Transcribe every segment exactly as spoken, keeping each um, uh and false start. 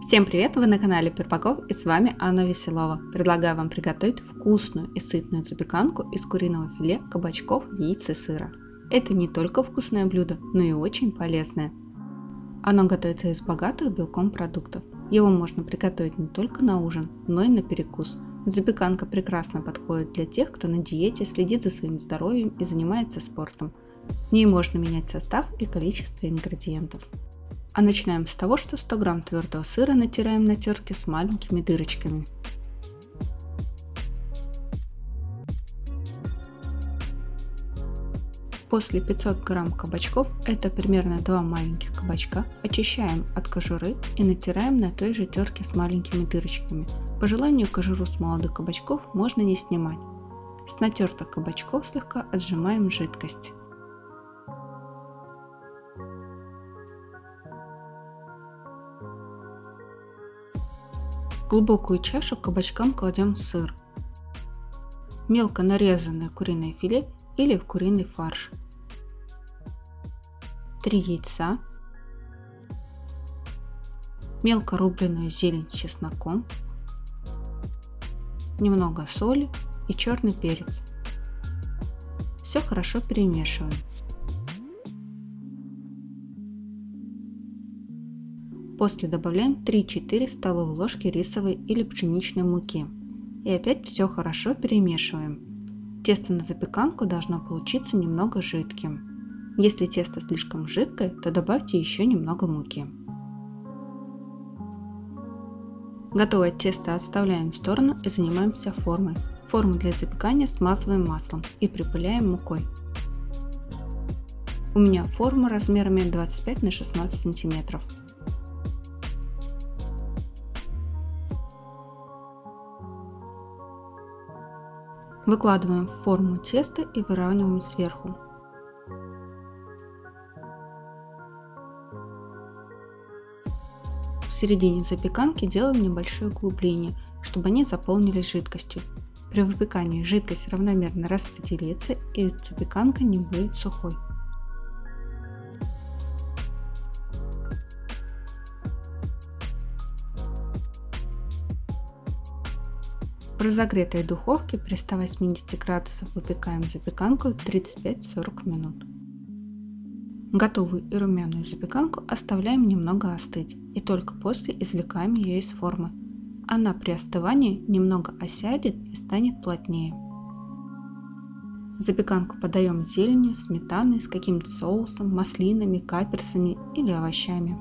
Всем привет! Вы на канале Перпаков и с вами Анна Веселова. Предлагаю вам приготовить вкусную и сытную запеканку из куриного филе, кабачков, яиц и сыра. Это не только вкусное блюдо, но и очень полезное. Оно готовится из богатых белком продуктов. Его можно приготовить не только на ужин, но и на перекус. Запеканка прекрасно подходит для тех, кто на диете, следит за своим здоровьем и занимается спортом. В ней можно менять состав и количество ингредиентов. А начинаем с того, что сто грамм твердого сыра натираем на терке с маленькими дырочками. После пятьсот грамм кабачков, это примерно два маленьких кабачка, очищаем от кожуры и натираем на той же терке с маленькими дырочками. По желанию кожуру с молодых кабачков можно не снимать. С натертых кабачков слегка отжимаем жидкость. В глубокую чашу к кабачкам кладем сыр, мелко нарезанное куриное филе или в куриный фарш, три яйца, мелко рубленную зелень с чесноком, немного соли и черный перец. Все хорошо перемешиваем. После добавляем три-четыре столовые ложки рисовой или пшеничной муки. И опять все хорошо перемешиваем. Тесто на запеканку должно получиться немного жидким. Если тесто слишком жидкое, то добавьте еще немного муки. Готовое тесто отставляем в сторону и занимаемся формой. Форму для запекания смазываем маслом и припыляем мукой. У меня форма размерами двадцать пять на шестнадцать сантиметров. Выкладываем в форму тесто и выравниваем сверху. В середине запеканки делаем небольшое углубление, чтобы они заполнились жидкостью. При выпекании жидкость равномерно распределится и запеканка не будет сухой. В разогретой духовке при ста восьмидесяти градусах выпекаем запеканку тридцать пять — сорок минут. Готовую и румяную запеканку оставляем немного остыть и только после извлекаем ее из формы. Она при остывании немного осядет и станет плотнее. Запеканку подаем с зеленью, сметаной, с каким-то соусом, маслинами, каперсами или овощами.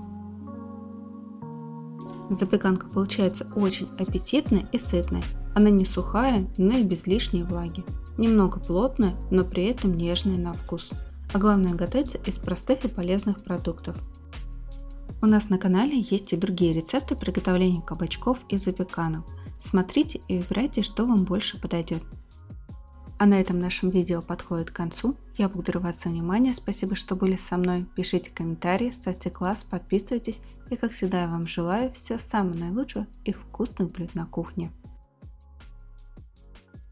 Запеканка получается очень аппетитной и сытной. Она не сухая, но и без лишней влаги. Немного плотная, но при этом нежная на вкус. А главное, готовится из простых и полезных продуктов. У нас на канале есть и другие рецепты приготовления кабачков и запеканок. Смотрите и выбирайте, что вам больше подойдет. А на этом нашем видео подходит к концу. Я благодарю вас за внимание, спасибо, что были со мной. Пишите комментарии, ставьте класс, подписывайтесь. И как всегда я вам желаю всего самого наилучшего и вкусных блюд на кухне.